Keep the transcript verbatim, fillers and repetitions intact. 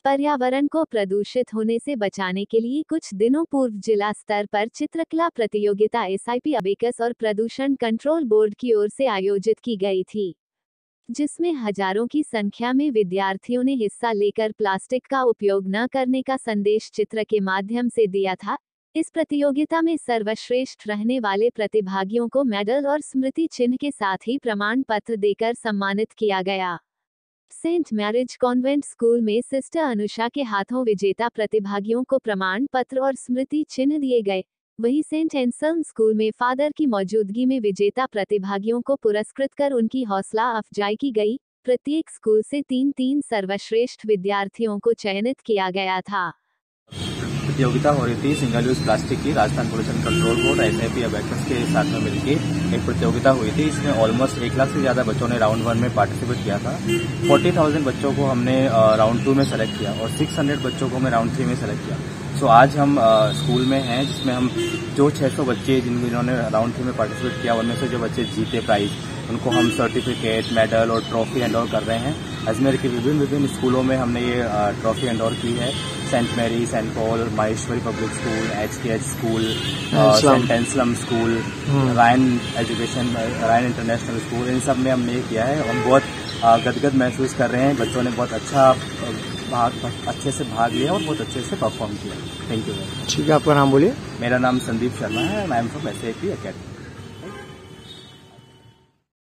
पर्यावरण को प्रदूषित होने से बचाने के लिए कुछ दिनों पूर्व जिला स्तर पर चित्रकला प्रतियोगिता एसआईपी अबेकस और प्रदूषण कंट्रोल बोर्ड की ओर से आयोजित की गई थी, जिसमें हजारों की संख्या में विद्यार्थियों ने हिस्सा लेकर प्लास्टिक का उपयोग न करने का संदेश चित्र के माध्यम से दिया था। इस प्रतियोगिता में सर्वश्रेष्ठ रहने वाले प्रतिभागियों को मेडल और स्मृति चिन्ह के साथ ही प्रमाण पत्र देकर सम्मानित किया गया। सेंट मैरिज कॉन्वेंट स्कूल में सिस्टर अनुषा के हाथों विजेता प्रतिभागियों को प्रमाण पत्र और स्मृति चिन्ह दिए गए। वहीं सेंट एंसल्म स्कूल में फादर की मौजूदगी में विजेता प्रतिभागियों को पुरस्कृत कर उनकी हौसला अफजाई की गई। प्रत्येक स्कूल से तीन तीन सर्वश्रेष्ठ विद्यार्थियों को चयनित किया गया था। प्रतियोगिता हो रही थी सिंगल यूज प्लास्टिक की। Rajasthan pollution control board SIP abacus के साथ में मिलकर एक प्रतियोगिता हुई थी। इसमें ऑलमोस्ट एक लाख से ज्यादा बच्चों ने राउंड वन में पार्टिसिपेट किया था। चालीस हज़ार बच्चों को हमने राउंड टू में सेलेक्ट किया और छह सौ बच्चों को हमने राउंड थ्री में सेलेक्ट किया। सो आज हम आ, स्कूल में हैं, जिसमें हम जो छह सौ बच्चे जिन्होंने राउंड थ्री में पार्टिसिपेट किया उनमें से जो बच्चे जीते प्राइज, उनको हम सर्टिफिकेट, मेडल और ट्रॉफी एंडोर कर रहे हैं। अजमेर के विभिन्न विभिन्न स्कूलों में हमने ये ट्रॉफी एंडोर की है। Saint Mary, saint Paul, Maheshwari public school, H K H school, saint Anselm school, Ryan education, Ryan international school, इन सब में हमने ये किया है। हम बहुत गदगद महसूस कर रहे हैं। बच्चों ने बहुत अच्छा भाग अच्छे से भाग लिया और बहुत अच्छे से परफॉर्म किया। Thank you. ठीक है, आपका नाम बोलिए। मेरा नाम संदीप शर्मा है। I am from SIP academy.